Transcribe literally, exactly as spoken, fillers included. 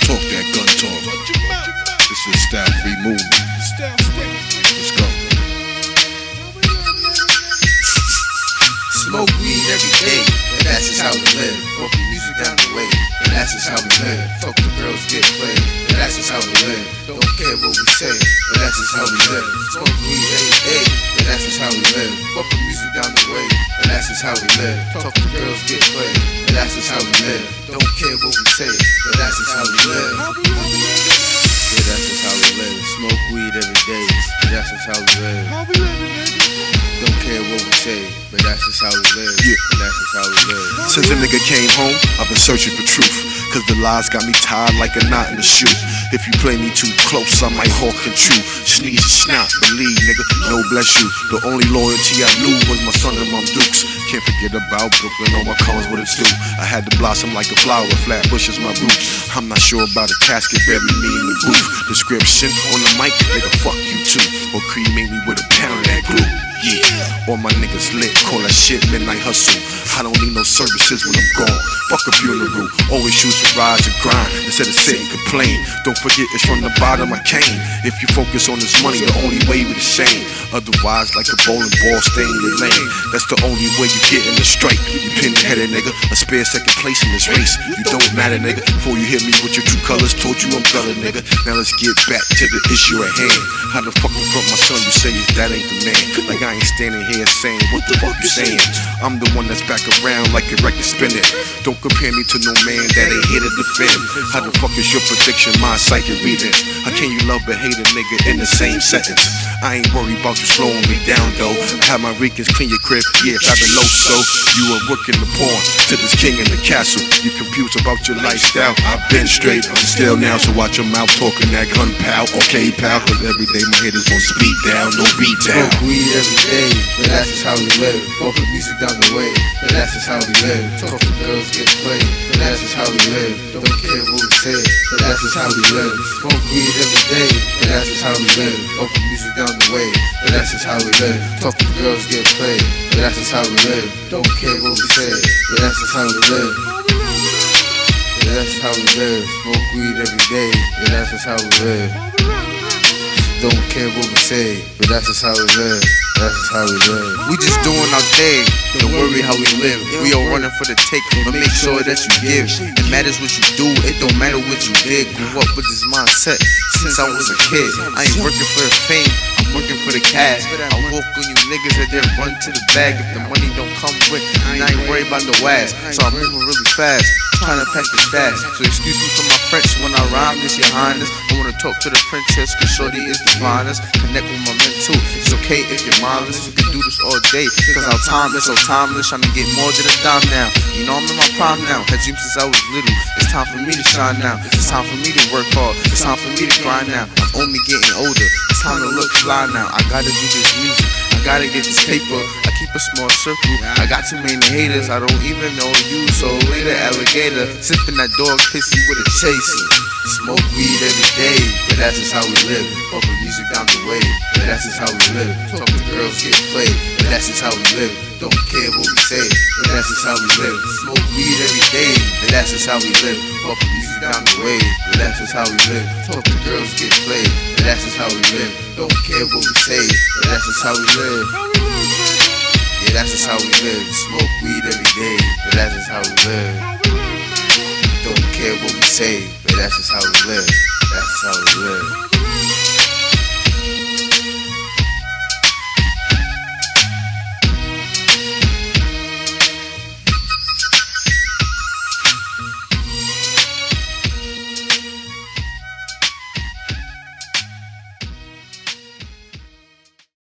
talk that gun talk. This is Style Free Movement. Let's go. Smoke weed every day, and that's just how we live. Bumping music down the way, and that's just how we live. Talk to girls, get played, and that's just how we live. Don't care what we say, but that's just how we live. Smoke weed every day, and that's just how we live. Bumping music down the way, and that's just how we live. Talk to girls, get played, and that's just how we live. Don't care what we say, but that's just how we live. Yeah, that's just how we live. Smoke weed every day, and that's just how we live. Don't care what we say, but that's just how we live. Yeah. That's just how we live. Since a nigga came home, I've been searching for truth. Cause the lies got me tied like a knot in the shoe. If you play me too close, I might hawk and chew. Sneeze and snot, believe nigga, no bless you. The only loyalty I knew was my son and my dukes. Can't forget about Brooklyn, all my colors what it do. I had to blossom like a flower, flat bushes my roots. I'm not sure about a casket, bury me in the booth. Description on the mic, nigga, fuck you too. Or cremate me with a pound of that glue. Yeah, all my niggas lit, call that shit midnight hustle. I don't need no services when I'm gone. Fuck a funeral, always choose to rise and grind instead of sit and complain. Don't forget it's from the bottom I came. If you focus on this money, the only way we the same. Otherwise, like a bowling ball, stay in your lane. That's the only way you get in the strike. You pin-headed nigga, a spare second place in this race. You don't matter nigga, before you hit me with your true colors. Told you I'm gutter nigga, now let's get back to the issue at hand. How the fuck in front my son you say that ain't the man? Like I ain't standing here saying what the fuck you saying. I'm the one that's back around like a record spinning. Don't compare me to no man that ain't here to defend. How the fuck is your prediction, my psychic reading? How can you love but hate a nigga in the same sentence? I ain't worried about you slowing me down though. I have my Ricans clean your crib, yeah, fabuloso. You a rook in the pawn to this king in the castle. You confused about your lifestyle, I've been straight. I'm still now, so watch your mouth talking that gun pal. Okay pal, cause every day my haters gon' speed down, no beat down. Smoke weed every day, but that's just how we live. Bumping music down the way, but that's just how we live. Talk to girls, get played, but that's just how we live. Don't care what we say, but that's just how we live. Smoke weed every day, but that's just how we live. Bumping music down the way, but that's just how we live. Talk to girls, get played, but that's just how we live. Don't care what we say, but that's just how we live. Yeah, that's just how we live. Smoke weed every day, yeah, that's just how we live. Don't care what we say, but that's just how we live. That's just how we live. We just doing our thing, don't worry how we live. We all running for the take, but make sure that you give. It matters what you do, it don't matter what you did. Grew up with this mindset since I was a kid. I ain't working for the fame, I'm working for the cash. I walk on you niggas and then run to the bag. If the money don't come with, then I ain't worried about the wags. So I'm moving really fast, trying to pack the stash. So excuse me for my French when I rhyme this, your highness. I wanna talk to the princess, cause shorty is the finest. Connect with my mental, it's okay if you're mindless. We can do this all day, cause our time is so timeless. Trying to get more than a dime now. You know I'm in my prime now, had dreams since I was little. It's time for me to shine now. It's time for me to work hard. It's time for me to grind now. I'm only getting older, it's time to look fly now. I gotta do this music, I gotta get this paper. I keep a small circle, I got too many haters. I don't even know you, so later alligator. Sipping that dog pissy with a chaser. Smoke weed every day, but that's just how we live. Bumping music down the way, but that's just how we live. Talk to girls, get played, but that's just how we live. Don't care what we say, but that's just how we live. Smoke weed every day, but that's just how we live. Bumping music down the way, but that's just how we live. Talk to girls, get played, but that's just how we live. Don't care what we say, but that's just how we live. Yeah, that's just how we live. Smoke weed every day, but that's just how we live. Don't care what we say, but that's just how we live. That's just how we live.